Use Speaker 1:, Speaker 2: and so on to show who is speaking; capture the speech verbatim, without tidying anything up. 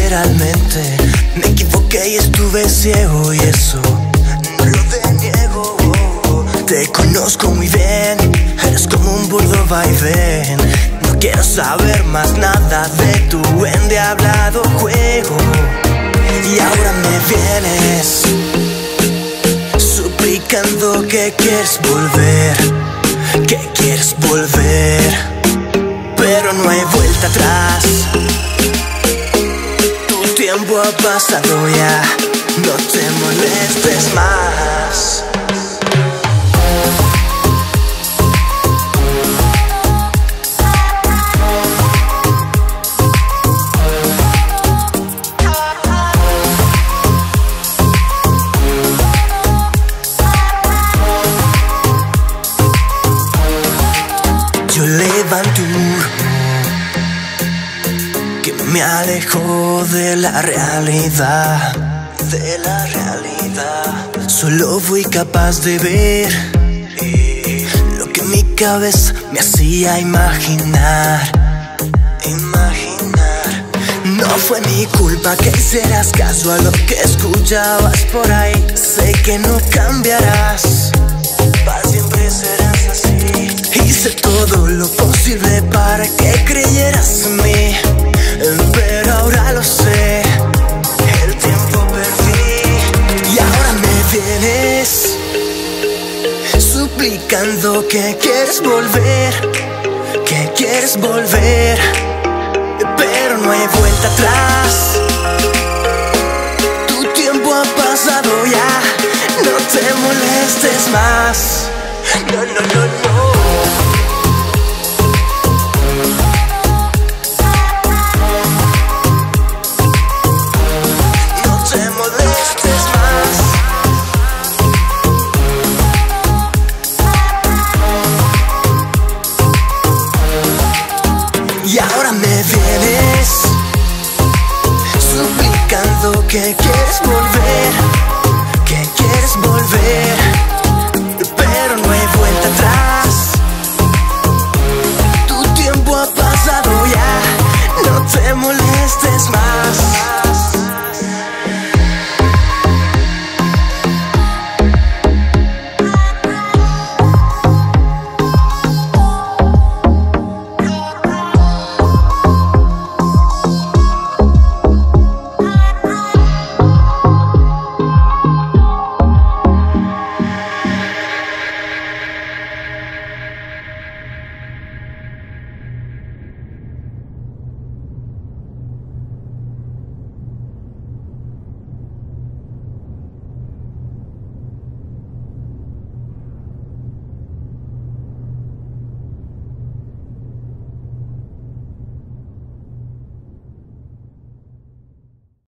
Speaker 1: literalmente me equivoqué y estuve ciego, y eso no lo deniego. Te conozco muy bien, eres como un burdo vaivén. No quiero saber más nada de tu endiablado juego. Y ahora me vienes suplicando que quieres volver, que quieres volver, pero no hay vuelta atrás. Tu tiempo ha pasado ya, no te molestes más. Yo levanto un muro que me alejó de la realidad, de la realidad. Solo fui capaz de ver lo que mi cabeza me hacía imaginar, imaginar. No fue mi culpa que hicieras caso a lo que escuchabas por ahí. Sé que no cambiarás, para siempre serás así. Hice todo lo posible para que creyeras en mí, pero ahora lo sé, el tiempo perdí. Y ahora me vienes suplicando que quieres volver, que quieres volver, pero no hay vuelta atrás. Tu tiempo ha pasado ya, no te molestes más. No, no, no, no. Y ahora me vienes suplicando que quieres volver, que quieres volver,